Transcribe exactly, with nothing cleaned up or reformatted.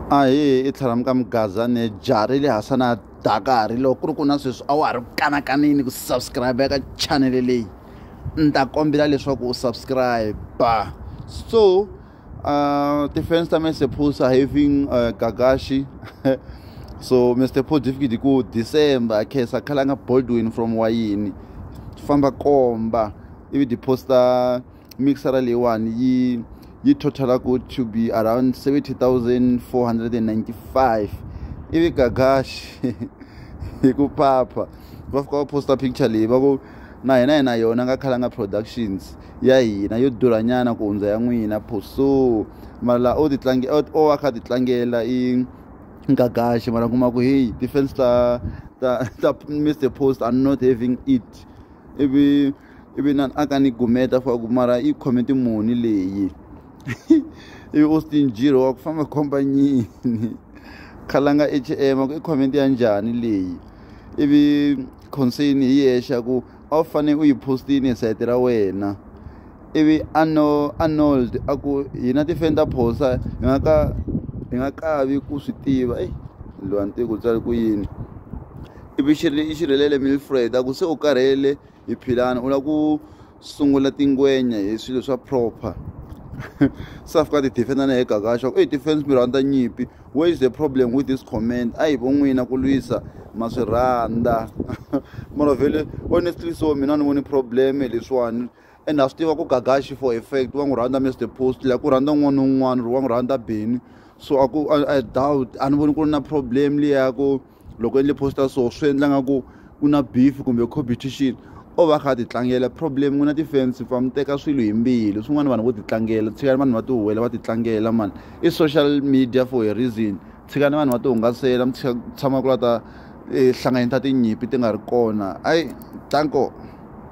Ahe ithlara ka mugazane jari le hasana dakari loko ku ri ku na sweswi a wa ha ri kanakanini ku subscribe eka channel leyi ni ta kombela leswaku u subscribe. So uh ti-fans ta Mister Post are having uh, Gagash. So Mister Post difikile ku December khesa khalanga Baldwin from wayini famba komba ivi di posta mixera leyiwani yi yi total go to be around seventy thousand four hundred ninety-five. Ivi Gagash hi ku papa va fika va posta picture leyi va ku na hina hi na yona nga khalanga productions ya hina yo durhanyana ku hundza ya n'wina Post. So mara o ti tlange o va kha ti tlangela i Gagash mara kuma ku hey defense ta ta ta Mister Post are not having it. Ivi ivi nan aka ni gumeta for ku mara i comment muni leyi ivi Austin Jiro wa ku famba company khalanga H M ku i comment ya njhani leyi ivi concern hi yexa ku a wu fane u yi postini site ra wena. Ivi ano Arnold aku hina ti-fan ta Post hi nga ka hi nga kavi ku swi tiva e loyi nti ku tsali ku yini. Ivi xirili i xirhelele Milfred aku se u karhele hi philana u la ku sungula tingwenya hi swilo swa proper. Se a fika ti-defendana hi Gagash ku ey ti-fans mi rhandza nyimpi, where is the problem with this comment? A hi vo n'wina ku lwisa ma swi rhandza mara vhele honestly so mina ni voni problem hi leswiwani and ha swi tiva ku Gagash for effect wa n'wi rhandza Mister Post la ku rhandza un'wana na un'wana ri wa n'wi rhandza Beni. So aku I doubt a ni voni ku ri na problem liya ku loko endle posta so swi endla nga ku ku na beef kumbe competition o va kha ti tlangela problem ku na ti-fans fa mi teka swilo hi mbilu swin'wana vanhu vo ti tlangela tshikani vanhu va ti huwela va ti tlangela mani i social media for a reason. Tshikani vanhu va ti hungasela mi tshama ku la ta hlanganyeta tinyimpi ti nga ri kona ai tanko.